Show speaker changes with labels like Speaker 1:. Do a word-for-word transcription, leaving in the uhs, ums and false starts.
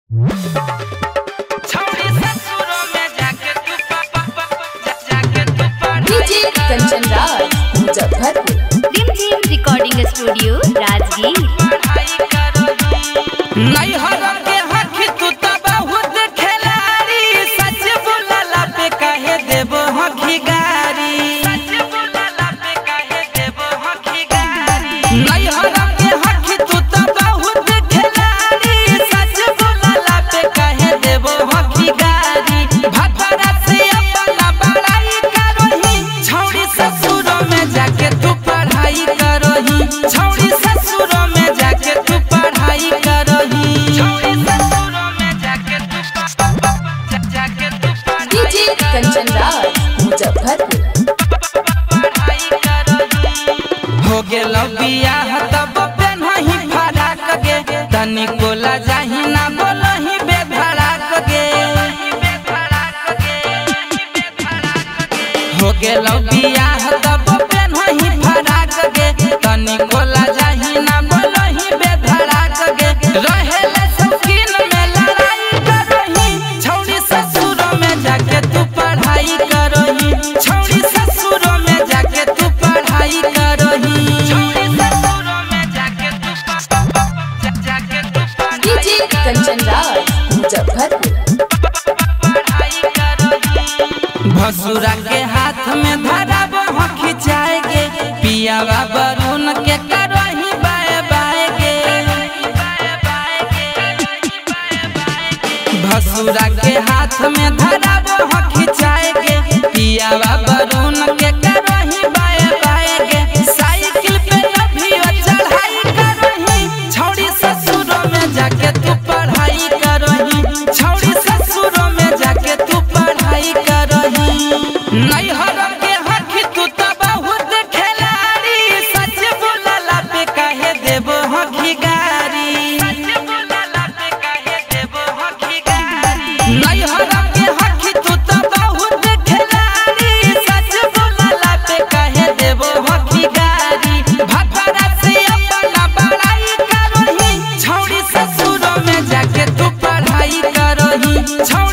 Speaker 1: DJ Kanchan Raj Muzaffarpur.
Speaker 2: Dream team recording studio Rajgir.
Speaker 1: Kanchan Raj Muzaffarpur.
Speaker 3: हो गेल बियाह तब पेन्हही फराक गे, तनी कोला जाही ना बोलही बेधड़ाक गे। हो गेल बियाह तब पेन्हही फराक गे, तनी कोला जाही ना बोलही बेधड़ाक गे। रहेले शौकीन में लड़ाई करही, छौड़ी ससुर में जाके तू पढ़ाई करही। छौड़ी ससुर में जाके तू पढ़ाई करही।
Speaker 1: डीजे कंचन राज मुजफ्फरपुर।
Speaker 3: भसुरा के हाथ में धराब हो खिंचाए गे, पियावा वरुण के करही बाए बाए गे। भसुरा के हाथ में धराब हो खिंचाए गे, पियावा वरुण के करही बाए बाए गे। साइकिल पे नभियो चढ़ाई करही, छौड़ी ससुर में जाके तू पढ़ाई करही। छौड़ी ससुर में जाके तू पढ़ाई करही। नैहर के हखी तू त बहुत खिलाड़ी, सच बोलला पे काहे देबो हखी गारी। नैहर के हखी तू त बहुत खिलाड़ी, सच बोलला पे काहे देबो हखी गारी। भतरा से अपना बड़ाई करही, छौड़ी ससुर में जाके तू पढ़ाई करही।